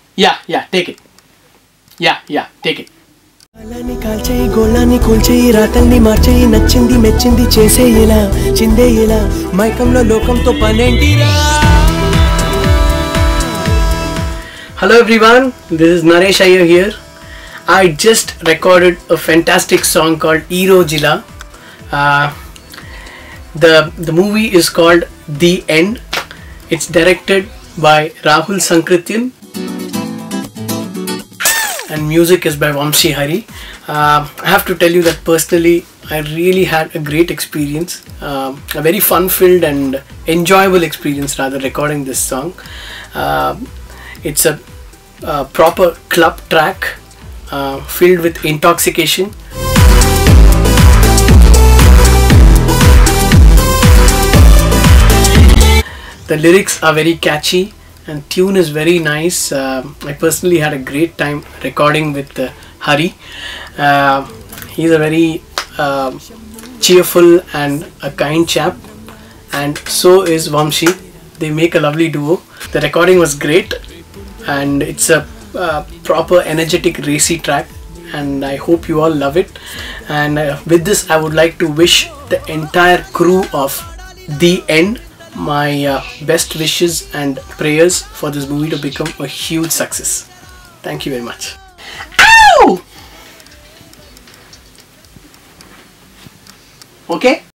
Yeah, take it. Yeah, take it. అలాని కాల్చేయి గోళాన్ని కూల్చేయి రాతల్ని మార్చేయి నచ్చింది మెచ్చింది చేసేయిలా చిందేయిలా మైకంలో లోకంతో పనేంటిరా. Hello everyone, this is Naresh Iyer here. I just recorded a fantastic song called Hero Jila. The movie is called The End. It's directed by Rahul Sankrityan and music is by Vamshi Hari. I have to tell you that personally I really had a great experience, a very fun-filled and enjoyable experience rather, recording this song. It's a proper club track filled with intoxication. The lyrics are very catchy and tune is very nice. I personally had a great time recording with Hari. He's a very cheerful and a kind chap, and so is Vamshi. They make a lovely duo. The recording was great and it's a proper energetic racy track, and I hope you all love it. And with this I would like to wish the entire crew of The End my best wishes and prayers for this movie to become a huge success. Thank you very much. Ow! Okay?